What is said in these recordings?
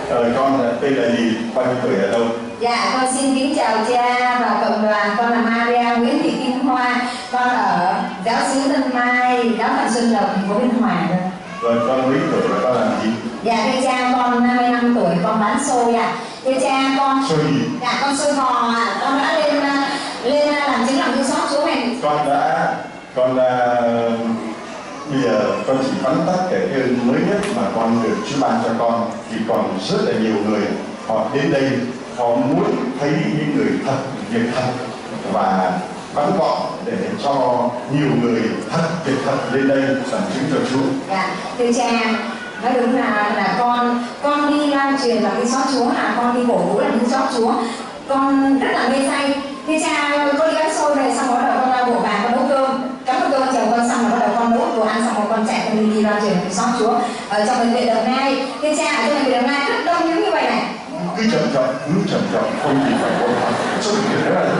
Con tên là gì? Bao nhiêu tuổi ở đâu? Dạ, con xin kính chào cha và cộng đoàn. Con là Maria Nguyễn Thị Kim Hoa. Con ở giáo xứ Tân Mai, giáo phận Xuân Lộc, thành phố Biên Hòa. Rồi con mấy tuổi và con làm gì? Dạ thưa cha, con 55 tuổi, con bán xôi ạ. Thưa cha, con xôi gì? Dạ con xôi bò ạ. Con đã lên làm chứng làm thương xót Chúa này. Con bây giờ con chỉ vắn tắt cái ơn mới nhất mà con được Chúa ban cho con, thì còn rất là nhiều người họ đến đây họ muốn thấy những người thật, việc thật và bắn gọn để cho nhiều người thật, việc thật lên đây làm chứng cho Chúa. Dạ thưa cha, nói đúng là con đi lan truyền và thương xót Chúa, là con đi cổ vũ là thương xót Chúa, con rất là mê say. Thưa cha, con đi bán xôi về xong rồi bắt đầu con ra bộ vàng con nấu cơm, cắm một cơm chồng con xong rồi bắt đầu con nấu đồ ăn xong rồi con chạy con đi lan truyền thương xót Chúa ở trong bệnh viện Đồng Nai. Thưa cha, ở trong bệnh viện Đồng Nai rất đông những như vậy này. Cứ chậm chậm không thì phải cố gắng chút nữa là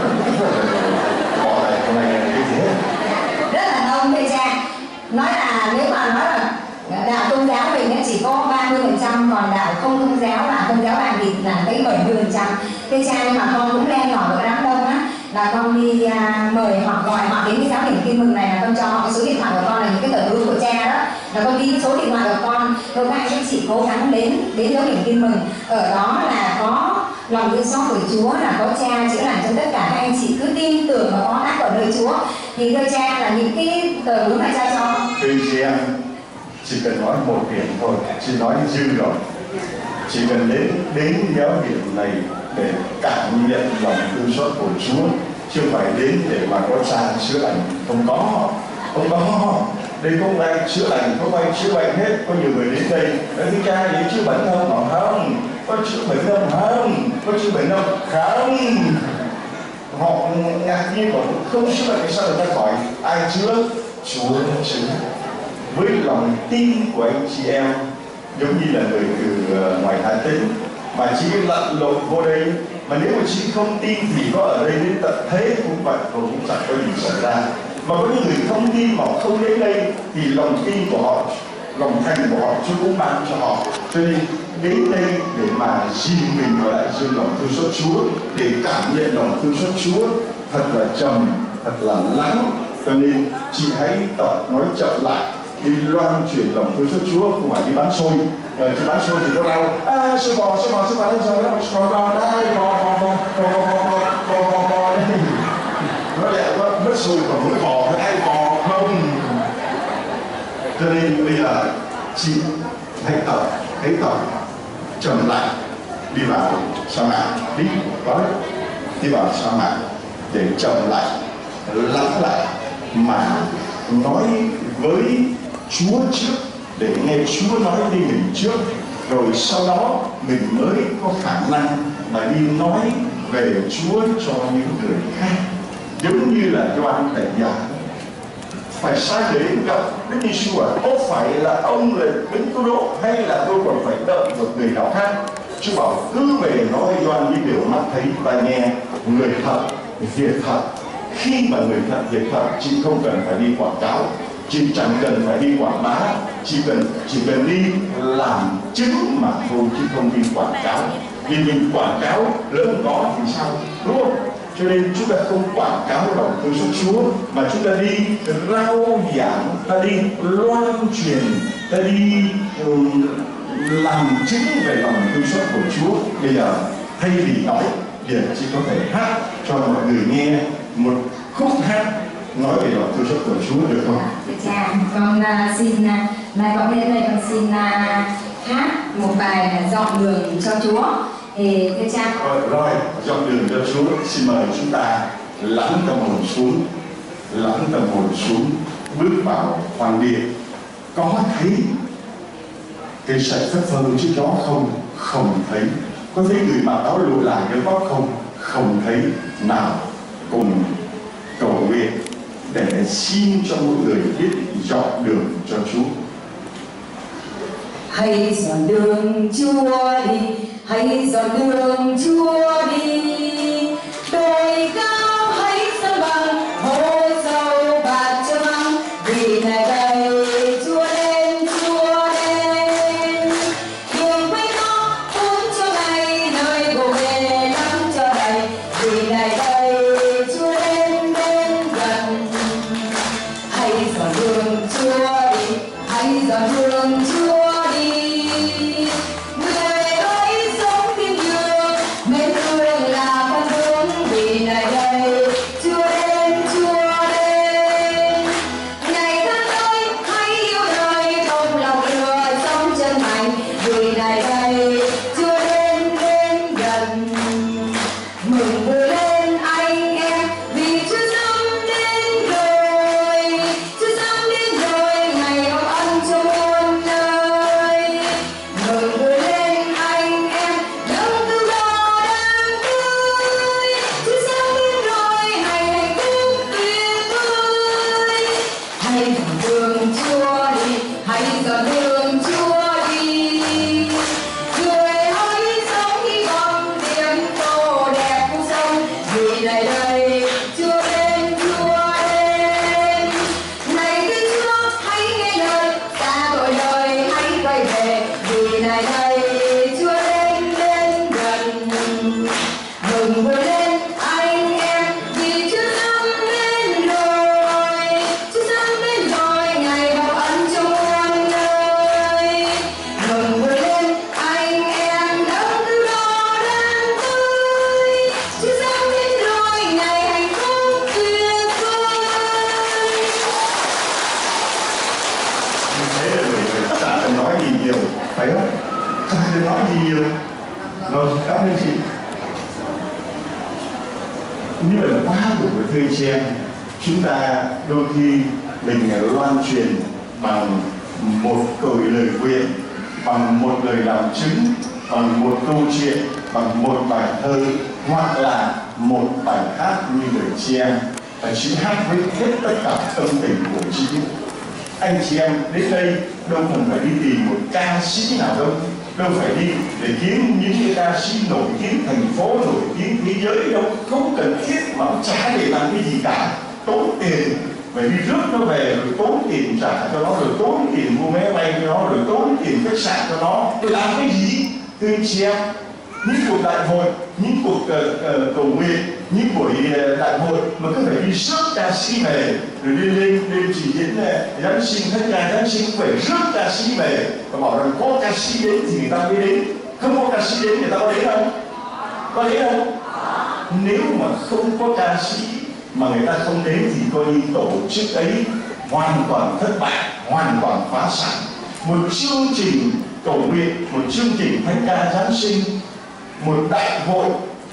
bỏ lại cái này cái gì hết. Rất là đông thưa cha. Nói là nếu mà nói là đạo tôn giáo mình chỉ có 30%, còn đạo không tôn giáo và tôn giáo bạn thì là tới 70%. Thưa cha, nhưng mà con cũng len lỏi vào đám đông á, là con đi mời họ, gọi họ đến cái giáo điểm tin mừng này, là con cho họ cái số điện thoại của con, là những cái tờ hương của cha đó, là con ghi số điện thoại của con, rồi các anh chị cố gắng đến giáo điểm tin mừng. Ở đó là có lòng thương xót của Chúa, là có cha chữa lành cho tất cả các anh chị cứ tin tưởng và có đắc ở nơi Chúa. Thì thưa cha là những cái tờ hương này cha cho. Thưa chị em, chỉ cần nói một điểm thôi, chị nói dư rồi. Chỉ cần đến giáo điểm này để cảm nhận lòng thương xót của Chúa, chứ không phải đến để mà có cha chữa lành. Không có. Đây không ai chữa lành, không ai chữa bệnh hết. Có nhiều người đến đây nói với cha vậy chữa bệnh không? Không. Có chữa bệnh không? Có chữa bệnh không? Họ ngạc nhiên bảo không chữa bệnh, sao người ta hỏi ai chữa? Chúa chữa. Với lòng tin của anh chị em, giống như là người từ ngoài Hà Tĩnh mà chị lặn lội vô đây, mà nếu mà chị không tin thì có ở đây đến tận thế cũng vậy, cũng chẳng có gì xảy ra. Mà có những người không tin mà không đến đây thì lòng tin của họ, lòng thành của họ Chúa cũng ban cho họ. Cho nên đến đây để mà dìm mình vào lại dìm lòng thương xót Chúa, để cảm nhận lòng thương xót Chúa thật là trầm, thật là lắng. Cho nên chị hãy tập nói chậm lại, đi loan truyền lòng thương xót Chúa, không phải đi bán xôi. Chị bán xôi thì nó đau, xôi bò lên rồi đó, bò đây, bò đây. Nó lại có mất xôi còn mũi bò, ai bò không? Cho nên bây giờ chị hãy tập trầm lại, đi vào sa mạc, đi vào sa mạc để trầm lại, lắng lại mà nói với Chúa trước, để nghe Chúa nói đi mình trước, rồi sau đó mình mới có khả năng mà đi nói về Chúa cho những người khác. Giống như là Gioan Tẩy Giả phải sai để gặp Đức Giêsu, có phải là ông là Đấng Cứu Độ hay là tôi còn phải đợi một người nào khác? Chúa bảo cứ về nói Gioan những điều mắt thấy tai nghe, người thật, việc thật. Khi mà người thật, việc thật, chị không cần phải đi quảng cáo, chị chẳng cần phải đi quảng bá, chỉ cần đi làm chứng mà thôi, chứ không đi quảng cáo. Vì mình quảng cáo lớn có thì sao, đúng không? Cho nên chúng ta không quảng cáo lòng thương xót Chúa, mà chúng ta đi rao giảng, ta đi loan truyền, ta đi làm chứng về lòng thương xót của Chúa. Bây giờ thay vì nói, giờ chỉ có thể hát cho mọi người nghe một khúc hát nói về lòng thương xót của Chúa, được không? Dạ, con xin nay con đến đây con xin hát một bài dọn đường cho Chúa. Thì thưa cha. Rồi, dọn đường cho Chúa. Xin mời chúng ta lắng tâm hồn xuống, bước vào hoàng điện. Có thấy cái sợi phất phơ trước đó không? Không thấy. Có thấy người mặc áo lụa lại cái góc không? Không thấy. Nào cùng cầu nguyện để xin cho mỗi người biết dọn đường cho Chúa. Hãy dọn đường Chúa đi, hãy dọn đường Chúa đi, đồi cao hãy san bằng, hố sâu bạt cho vắng, vì ngày đây Chúa đến, đường quê nó cuốn nhiều. Rồi, cảm ơn chị. Như vậy là quá đủ với thời trang. Chúng ta đôi khi mình loan truyền bằng một câu lời nguyện, bằng một lời làm chứng, bằng một câu chuyện, bằng một bài thơ, hoặc là một bài hát như lời chị em. Và chị hát với hết tất cả tâm tình của chị. Anh chị em đến đây đâu cần phải đi tìm một ca sĩ nào đâu phải đi để kiếm những cái ca sĩ nổi tiếng thành phố, nổi tiếng thế giới đâu, không cần thiết mà cũng chả để làm cái gì cả, tốn tiền phải đi rước nó về, rồi tốn tiền trả cho nó, rồi tốn tiền mua vé bay cho nó, rồi tốn tiền khách sạn cho nó, để làm cái gì? Thưa anh chị em, những cuộc đại hội, những cuộc cầu nguyện, những buổi đại hội mà cứ phải đi rước ca sĩ về, rồi lên chỉ diễn Giáng sinh, hết ca Giáng sinh phải rước ca sĩ về và bảo rằng có ca sĩ đến thì người ta mới đến, không có ca sĩ đến người ta có đến không? Có đến không? Nếu mà không có ca sĩ mà người ta không đến thì coi như tổ chức ấy hoàn toàn thất bại, hoàn toàn phá sản. Một chương trình cầu nguyện, một chương trình thánh ca Giáng sinh, một đại hội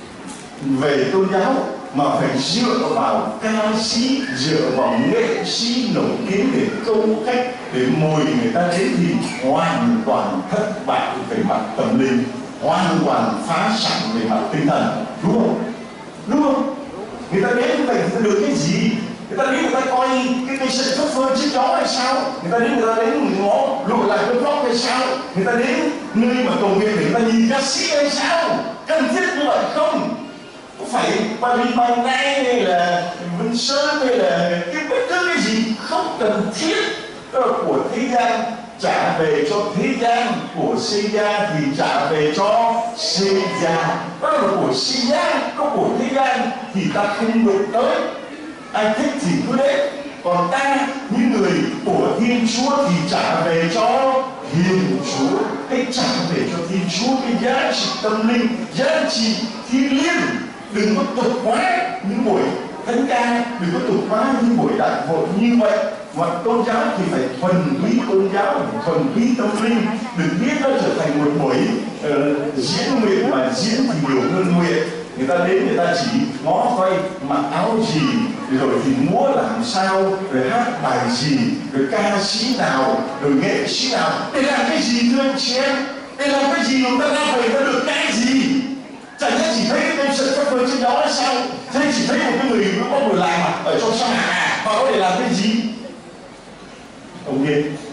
về tôn giáo mà phải dựa vào ca sĩ, dựa vào nghệ sĩ nổi tiếng để câu khách, để mời người ta đến thì hoàn toàn thất bại về mặt tâm linh, hoàn toàn phá sản về mặt tinh thần, đúng không? Đúng không? Người ta đến người ta được cái gì? Người ta đến người ta coi cái sân phất phơ chiếc chó hay sao? Người ta đến ngó lùi lại cái góc hay sao? Người ta đến nơi mà cầu nguyện để người ta nhìn ca sĩ hay sao? Cần thiết như vậy không? Phải Paris Ban Nay hay là Vinh Sơn hay là cái bất cứ cái gì không cần thiết. Đó là của thế gian trả về cho thế gian, của sinh gia thì trả về cho sinh gia. Đó là của sinh gia, có của thế gian thì ta không được tới. Ai thích thì cứ đến. Còn ta, những người của Thiên Chúa thì trả về cho Thiên Chúa. Hãy trả về cho Thiên Chúa cái giá trị tâm linh, giá trị thiêng liêng. Đừng có tục quá những buổi thánh ca, đừng có tục quá những buổi đại hội như vậy. Mà tôn giáo thì phải thuần túy tôn giáo, thuần túy tâm linh. Đừng biết nó trở thành một buổi diễn nguyện mà diễn thì nhiều hơn nguyện. Người ta đến người ta chỉ ngó quay mặc áo gì, rồi thì múa làm sao, rồi hát bài gì, rồi ca sĩ nào, rồi nghệ sĩ nào. Để làm cái gì thưa anh chị em? Để làm cái gì mà người ta ra về ta được cái gì? Chẳng lẽ chỉ thấy cái tên sân phất phơ trên đó hay sao? Thế chỉ thấy một cái người có một làm ở trong sa mạc mà có thể làm cái gì? Ông nghe